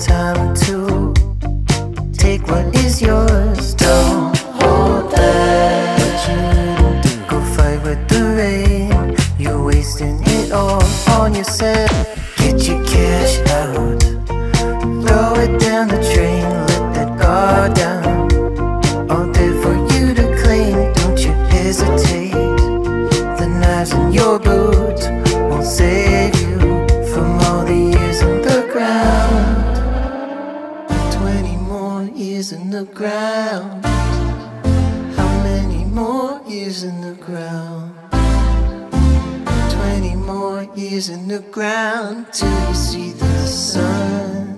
time to take what is yours. Don't hold back. What you do, go fight with the rain. You're wasting it all on yourself. Get your cash out, throw it down the drain, let that guard down. All there for you to claim, don't you hesitate. The knives in your boots won't save you from all the years in the ground. 20 more years in the ground. How many more years in the ground? 20 more years in the ground till you see the sun.